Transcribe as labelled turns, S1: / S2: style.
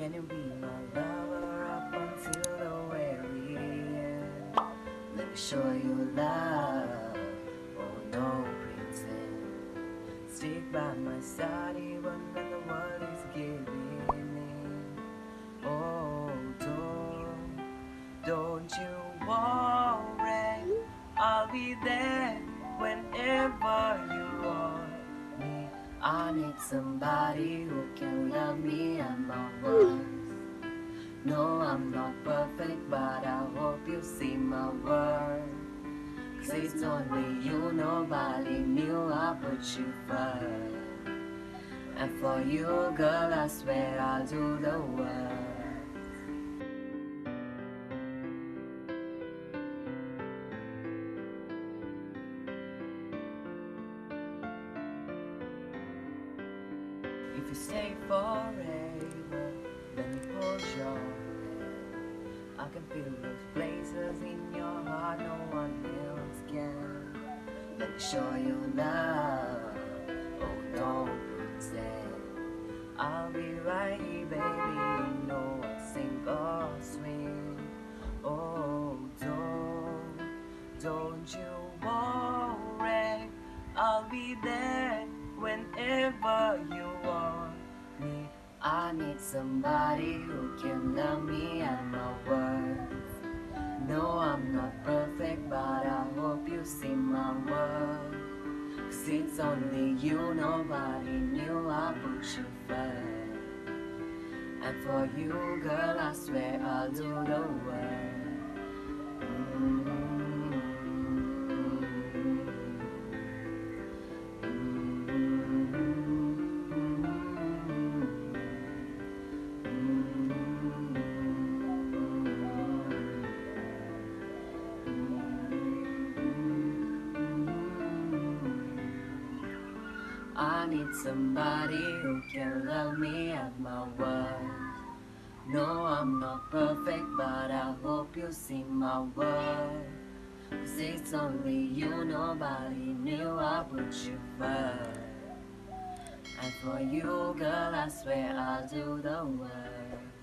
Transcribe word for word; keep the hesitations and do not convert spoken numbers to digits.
S1: Can you be my lover up until the very end? Let me show you love, oh no pretend. Stick by my side even when the world is giving in. Oh, don't, don't you worry, I'll be there whenever you want me. I need somebody who can love me at my worst. No, I'm not perfect, but I hope you see my worth. Cause it's only you, nobody knew I put you first. And for you, girl, I swear I'll do the work. If you stay forever, let me hold your hand. I can feel those places in your heart no one else can. Let me show you love, oh don't pretend. I'll be right here, baby, you know I'll sink or swim. Oh don't, don't you worry, I'll be there whenever you want me. I need somebody who can love me at my worst. No, I'm not perfect, but I hope you see my worth. Cause it's only you, nobody knew I put you first. And for you, girl, I swear I'll do the work. Mm-hmm. I need somebody who can love me at my worst. No, I'm not perfect, but I hope you see my worth. Cause it's only you, nobody knew I put you first. And for you, girl, I swear I'll do the work.